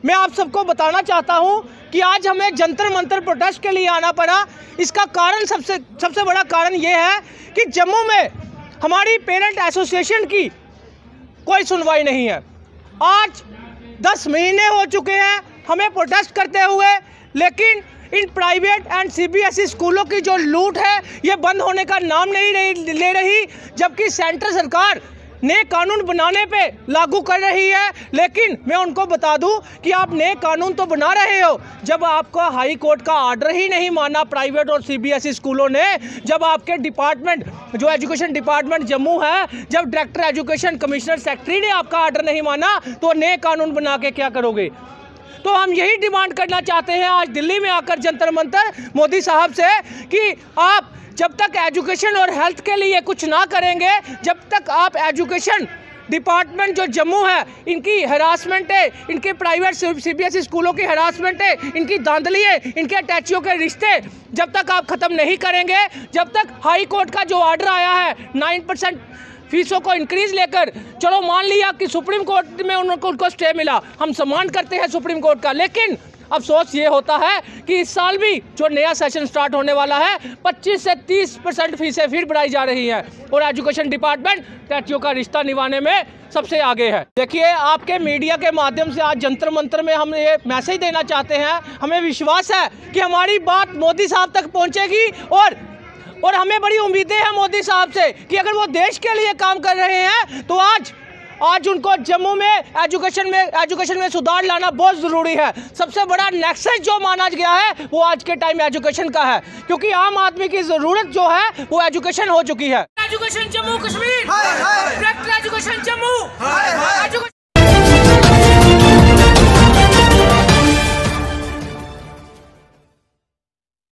मैं आप सबको बताना चाहता हूं कि आज हमें जंतर मंतर प्रोटेस्ट के लिए आना पड़ा। इसका कारण सबसे बड़ा कारण ये है कि जम्मू में हमारी पेरेंट एसोसिएशन की कोई सुनवाई नहीं है। आज 10 महीने हो चुके हैं हमें प्रोटेस्ट करते हुए, लेकिन इन प्राइवेट एंड सीबीएसई स्कूलों की जो लूट है ये बंद होने का नाम नहीं ले रही, जबकि सेंट्रल सरकार नए कानून बनाने पे लागू कर रही है। लेकिन मैं उनको बता दूं कि आप नए कानून तो बना रहे हो, जब आपका हाई कोर्ट का ऑर्डर ही नहीं माना प्राइवेट और सीबीएसई स्कूलों ने, जब आपके डिपार्टमेंट जो एजुकेशन डिपार्टमेंट जम्मू है, जब डायरेक्टर एजुकेशन कमिश्नर सेक्रेटरी ने आपका ऑर्डर नहीं माना, तो नए कानून बना के क्या करोगे। तो हम यही डिमांड करना चाहते हैं आज दिल्ली में आकर जंतर मंतर मोदी साहब से कि आप जब तक एजुकेशन और हेल्थ के लिए कुछ ना करेंगे, जब तक आप एजुकेशन डिपार्टमेंट जो जम्मू है इनकी हरासमेंट है, इनके प्राइवेट सीबीएसई स्कूलों की हरासमेंट है, इनकी धांधली है, इनके अटैचियों के रिश्ते जब तक आप ख़त्म नहीं करेंगे, जब तक हाई कोर्ट का जो ऑर्डर आया है 9% फीसों को इंक्रीज लेकर, चलो मान लिया कि सुप्रीम कोर्ट में उनको स्टे मिला, हम सम्मान करते हैं सुप्रीम कोर्ट का, लेकिन अफसोस ये होता है कि इस साल भी जो नया सेशन स्टार्ट होने वाला है 25 से 30% फीसें फिर बढ़ाई जा रही हैं और एजुकेशन डिपार्टमेंट टैक्सियों का रिश्ता निभाने में सबसे आगे है। देखिए, आपके मीडिया के माध्यम से आज जंतर मंतर में हम ये मैसेज देना चाहते हैं, हमें विश्वास है कि हमारी बात मोदी साहब तक पहुँचेगी और हमें बड़ी उम्मीदें हैं मोदी साहब से कि अगर वो देश के लिए काम कर रहे हैं तो आज उनको जम्मू में एजुकेशन में सुधार लाना बहुत ज़रूरी है। सबसे बड़ा नेक्सस जो माना गया है वो आज के टाइम एजुकेशन का है, क्योंकि आम आदमी की ज़रूरत जो है वो एजुकेशन हो चुकी है। Education Jammu Kashmir, education Jammu.